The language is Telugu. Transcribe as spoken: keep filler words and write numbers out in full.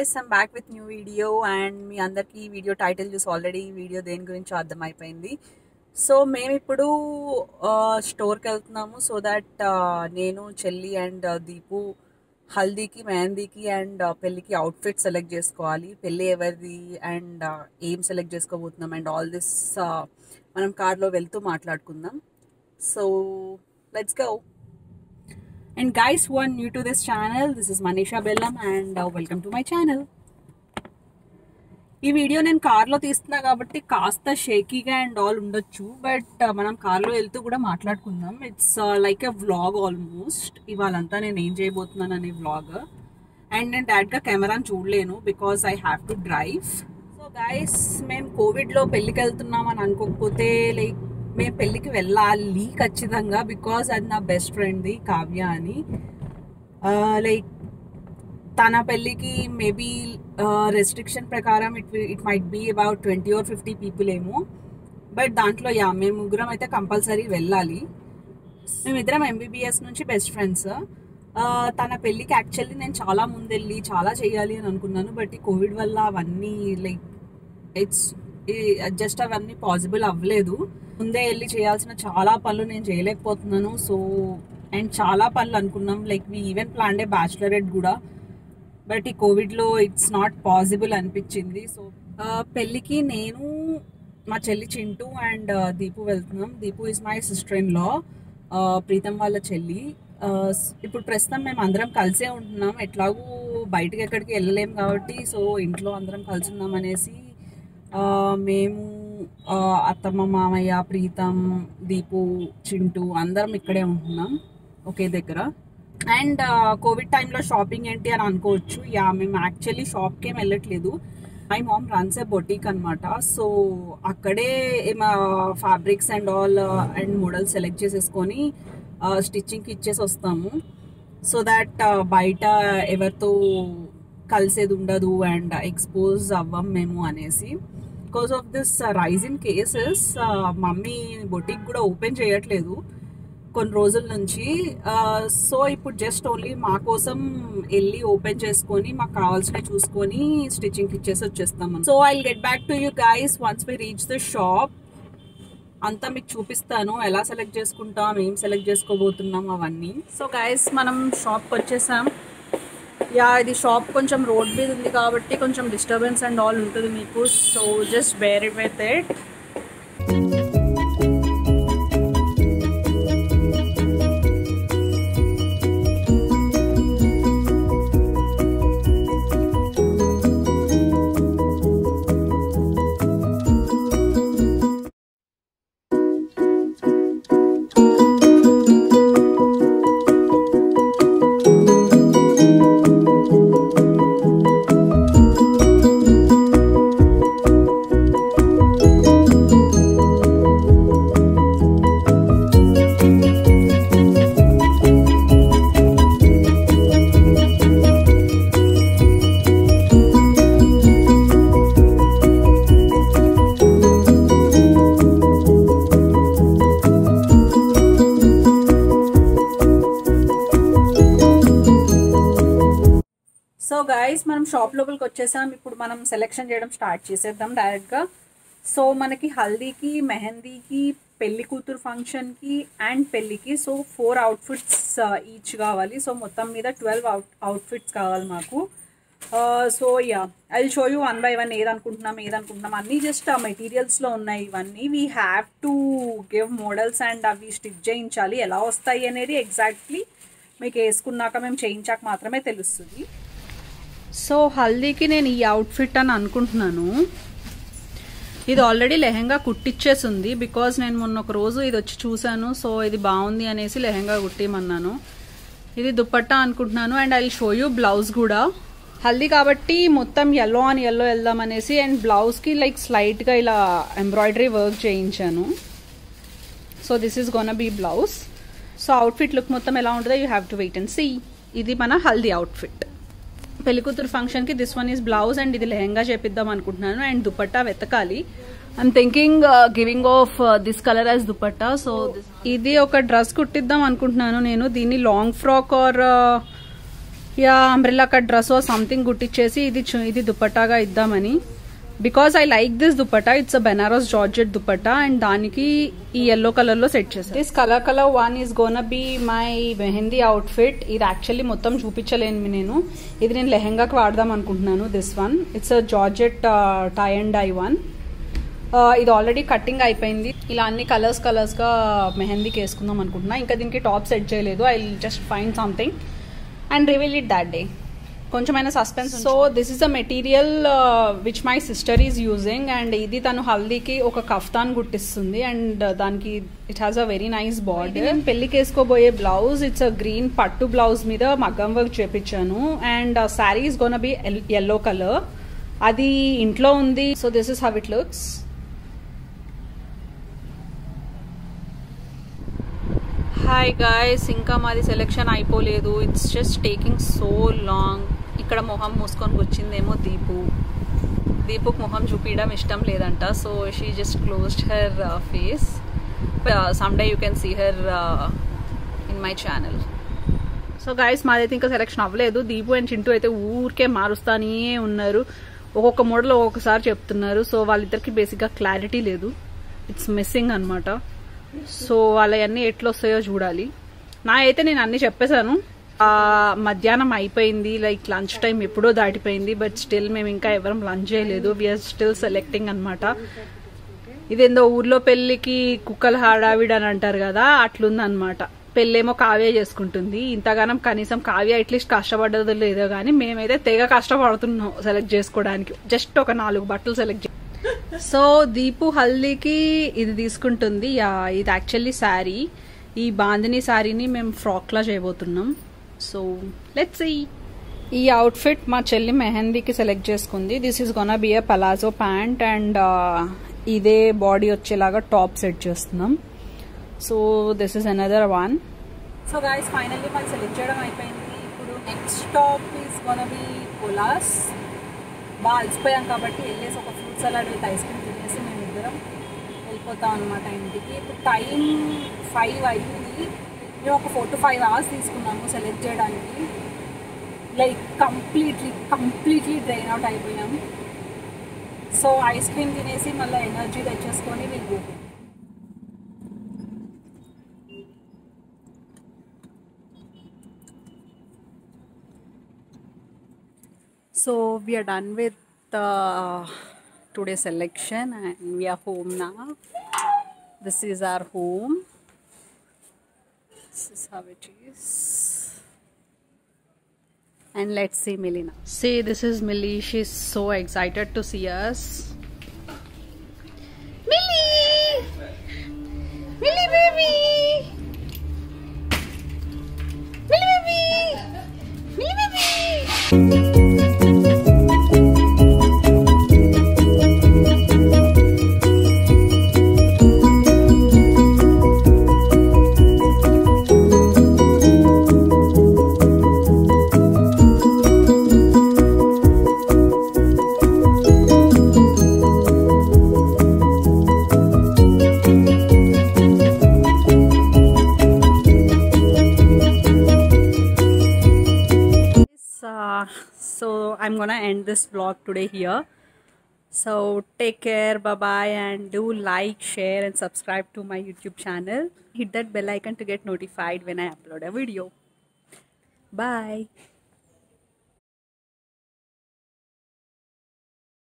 guys, I'm back with new video and మీ అందరికీ వీడియో టైటిల్ చూసి ఆల్రెడీ వీడియో దేని గురించి అర్థమైపోయింది. సో మేము ఇప్పుడు స్టోర్కి వెళ్తున్నాము సో దట్ నేను చెల్లి అండ్ దీపు హల్దీకి మెహందీకి అండ్ పెళ్ళికి అవుట్ఫిట్ సెలెక్ట్ చేసుకోవాలి. పెళ్ళి ఎవరిది అండ్ ఏం సెలెక్ట్ చేసుకోబోతున్నాం అండ్ ఆల్ దిస్ మనం కార్లో వెళ్తూ మాట్లాడుకుందాం. So let's go. And guys who are new to this channel, this is Manisha Bellam and uh, welcome to my channel. ఈ వీడియో నేను కార్లో తీస్తున్నా కాబట్టి కాస్త షేకీగా అండ్ ఆల్ ఉండొచ్చు, బట్ మనం కార్లో వెళ్తూ కూడా మాట్లాడుకుందాం. It's like a vlog almost. ఇవాళంతా నేను ఏం చేయబోతున్నాను అనే వ్లాగ్. అండ్ నేను డైరెక్ట్గా కెమెరాని చూడలేను because I have to drive. So guys, మేము కోవిడ్లో పెళ్ళికి వెళ్తున్నాం అని అనుకోకపోతే లైక్ మేము పెళ్ళికి వెళ్ళాలి ఖచ్చితంగా, బికాజ్ అది నా బెస్ట్ ఫ్రెండ్ది కావ్య అని. లైక్ తన పెళ్ళికి మేబీ రెస్ట్రిక్షన్ ప్రకారం it it might be about twenty or fifty people ఏమో, బట్ దాంట్లో యా మేము ముగ్గురం అయితే కంపల్సరీ వెళ్ళాలి. మేమిద్దరం ఎంబీబీఎస్ నుంచి బెస్ట్ ఫ్రెండ్స్. తన పెళ్ళికి యాక్చువల్లీ నేను చాలా ముందెళ్ళి చాలా చేయాలి అని అనుకున్నాను, బట్ ఈ కోవిడ్ వల్ల అవన్నీ లైక్ ఇట్స్ జస్ట్ అవన్నీ పాసిబుల్ అవ్వలేదు. ముందే వెళ్ళి చేయాల్సిన చాలా పనులు నేను చేయలేకపోతున్నాను. సో అండ్ చాలా పనులు అనుకున్నాం, like we even plan a bachelorette కూడా, బట్ ఈ కోవిడ్లో ఇట్స్ నాట్ పాసిబుల్ అనిపించింది. సో పెళ్ళికి నేను, మా చెల్లి చింటూ అండ్ దీపు వెళ్తున్నాం. Deepu is my sister in law, Preetham వాళ్ళ చెల్లి. ఇప్పుడు ప్రస్తుతం మేము అందరం కలిసే ఉంటున్నాం, ఎట్లాగూ బయటకు ఎక్కడికి వెళ్ళలేము కాబట్టి సో ఇంట్లో అందరం కలిసి ఉన్నాం అనేసి మేము అత్తమ్మ, మామయ్య, ప్రీతం, దీపు, చింటూ అందరం ఇక్కడే ఉంటున్నాం ఒకే దగ్గర. అండ్ కోవిడ్ టైంలో షాపింగ్ ఏంటి అని అనుకోవచ్చు. యా మేము యాక్చువల్లీ షాప్కి ఏం వెళ్ళట్లేదు. My mom runs a boutique అనమాట. సో అక్కడే మా fabrics and all and models select చేసేసుకొని స్టిచ్చింగ్కి ఇచ్చేసి వస్తాము. సో దాట్ బయట ఎవరితో కలిసేది ఉండదు అండ్ ఎక్స్పోజ్ అవ్వం మేము అనేసి. Because of this rise in cases mummy boutique కూడా ఓపెన్ చేయట్లేదు కొన్ని రోజుల నుంచి. సో ఇప్పుడు జస్ట్ ఓన్లీ మా కోసం వెళ్ళి ఓపెన్ చేసుకొని మాకు కావాల్సినవి చూసుకొని స్టిచ్చింగ్కి ఇచ్చేసి వచ్చేస్తాము. So I will get back to you guys once we reach the shop. అంతా మీకు చూపిస్తాను, ఎలా సెలెక్ట్ చేసుకుంటాం, ఏం సెలెక్ట్ చేసుకోబోతున్నాం అవన్నీ. సో గైస్ మనం షాప్కి వచ్చేసాం. యా ఇది షాప్ కొంచెం రోడ్ మీద ఉంది కాబట్టి కొంచెం డిస్టర్బెన్స్ అండ్ ఆల్ ఉంటుంది మీకు. So just bear it with it. So guys మనం షాప్ లోపలికి వచ్చేసాం. ఇప్పుడు మనం సెలెక్షన్ చేయడం స్టార్ట్ చేసేద్దాం డైరెక్ట్గా. సో మనకి హల్దీకి, మెహందీకి, పెళ్లి కూతురు ఫంక్షన్కి అండ్ పెళ్ళికి సో ఫోర్ అవుట్ఫిట్స్ ఈచ్ కావాలి. సో మొత్తం మీద ట్వెల్వ్ అవుట్ అవుట్ఫిట్స్ కావాలి మాకు. So ya I will show you one by one ఏదనుకుంటున్నాం ఏదనుకుంటున్నాం అన్నీ జస్ట్ ఆ మెటీరియల్స్లో ఉన్నాయి ఇవన్నీ. We have to give models and అవి స్టిచ్ చేయించాలి. ఎలా వస్తాయి అనేది ఎగ్జాక్ట్లీ మీకు వేసుకున్నాక మేము చేయించాక మాత్రమే తెలుస్తుంది. సో హల్దీకి నేను ఈ అవుట్ఫిట్ అని అనుకుంటున్నాను. ఇది ఆల్రెడీ లెహెంగా కుట్టిచ్చేసింది బికాజ్ నేను మొన్న ఒక రోజు ఇది వచ్చి చూశాను. సో ఇది బాగుంది అనేసి లెహెంగా కుట్టిమన్నాను. ఇది దుపట్టా అనుకుంటున్నాను and I will show you blouse కూడా. హల్దీ కాబట్టి మొత్తం ఎల్లో అని ఎల్లో వెళ్దాం అనేసి అండ్ బ్లౌజ్కి లైక్ స్లైట్గా ఇలా ఎంబ్రాయిడరీ వర్క్ చేయించాను. So this is gonna be blouse. So outfit look మొత్తం ఎలా ఉంటుందో you have to wait and see. ఇది మన హల్దీ అవుట్ఫిట్. పెళ్లికూతురు ఫంక్షన్కి this one is blouse and ఇది లెహెంగా చేపిద్దాం అనుకుంటున్నాను అండ్ దుపట్టా వెతకాలి. I'm thinking giving of this colour as dupatta. So ఇది ఒక డ్రెస్ కుట్టిద్దాం అనుకుంటున్నాను నేను. దీన్ని long frock or ya umbrella cut dress something కుట్టించేసి ఇది ఇది దుపట్టాగా ఇద్దామని. Because I like this dupatta, it's a Banaras georgette dupatta and దానికి ఈ ఎల్లో కలర్ లో సెట్ చేశాను. This colour colour one is gonna be my mehndi అవుట్ ఫిట్. ఇది యాక్చువల్లీ మొత్తం చూపించలేను నేను, ఇది నేను లెహెంగాకి వాడదాం అనుకుంటున్నాను. This one it's a georgette tie and dye one. ఇది ఆల్రెడీ కటింగ్ అయిపోయింది. ఇలా అన్ని కలర్స్ కలర్స్ గా మెహందీకి వేసుకుందాం అనుకుంటున్నా. ఇంకా దీనికి టాప్ సెట్ చేయలేదు. I just find something and reveal it that day. కొంచెమైనా suspense. So this is a material which my sister is using and ఇది తను హల్దీకి ఒక కఫ్తాన్ గుట్టిస్తుంది అండ్ దానికి it has a very nice body. నేను పెళ్లికి వేసుకోబోయే బ్లౌజ్ ఇట్స్ అ గ్రీన్ పట్టు బ్లౌజ్ మీద మగ్గం వర్క్ చేపించాను and sari is gonna be yellow colour. అది ఇంట్లో ఉంది. So this is how it looks. Hi guys, ఇంకా మాది సెలెక్షన్ అయిపోలేదు. It's just taking so long. ఇక్కడ మొహం మూసుకొని వచ్చిందేమో దీపు. దీపుకు మొహం చూపించడం ఇష్టం లేదంట. So she just closed her face. Some day you can see her in my channel. So guys మాదైతే ఇంకా సెలెక్షన్ అవ్వలేదు. దీపు అండ్ చింటూ అయితే ఊరికే మారుస్తానే ఉన్నారు. ఒక్కొక్క మోడల్ ఒక్కొక్కసారి చెప్తున్నారు. సో వాళ్ళిద్దరికి బేసిక్గా క్లారిటీ లేదు. ఇట్స్ మిస్సింగ్ అనమాట. సో వాళ్ళవన్నీ ఎట్లా వస్తాయో చూడాలి. నా అయితే నేను అన్ని చెప్పేశాను. మధ్యాహ్నం అయిపోయింది, లైక్ లంచ్ టైం ఎప్పుడో దాటిపోయింది. బట్ స్టిల్ మేము ఇంకా ఎవరం లంచ్ చేయలేదు. వీఆర్ స్టిల్ సెలెక్టింగ్ అనమాట. ఇదేందో ఊర్లో పెళ్లికి కుక్కల హడావిడి అని అంటారు కదా, అట్లుందనమాట. పెళ్ళేమో కావ్య చేసుకుంటుంది. ఇంతగానం కనీసం కావ్య అట్లీస్ట్ కష్టపడ్డదో లేదో కానీ మేమైతే తెగ కష్టపడుతున్నాం సెలెక్ట్ చేసుకోవడానికి. జస్ట్ ఒక నాలుగు బట్టలు సెలెక్ట్. సో దీపు హల్దీకి ఇది తీసుకుంటుంది. ఇది యాక్చువల్లీ శారీ. ఈ బాందిని శారీని మేము ఫ్రాక్ లా చేయబోతున్నాం. So let's see. ఈ అవుట్ ఫిట్ మా చెల్లి మెహందీకి సెలెక్ట్ చేసుకుంది. This is gonna be a palazzo pant and ఇదే బాడీ వచ్చేలాగా టాప్ సెట్ చేస్తున్నాం. So this is another one. So guys finally మాకు సెలెక్ట్ చేయడం అయిపోయింది. ఇప్పుడు next top is gonna be పొలాస్. బాగా అలసిపోయాం కాబట్టి వెళ్ళేసి ఒక fruit salad with ice cream తినేసి మేము ఇద్దరం వెళ్ళిపోతాం అనమాట ఇంటికి. ఇప్పుడు టైం ఫైవ్ అయింది. మేము ఒక ఫోర్ టు ఫైవ్ అవర్స్ తీసుకున్నాము సెలెక్ట్ చేయడానికి. Like completely completely drain out అయిపోయాము. సో ఐస్ క్రీమ్ తినేసి మళ్ళీ ఎనర్జీ తెచ్చేసుకొని వీళ్ళు. So we are done with uh, today's selection and we are home now. This is our home. This is how it is. And let's see Millie. See, this is Millie. She's so excited to see us. Millie! Millie baby! Millie baby! Millie baby! So I'm gonna end this vlog today here. So take care, bye bye, and do like, share and subscribe to my YouTube channel. Hit that bell icon to get notified when I upload a video. Bye.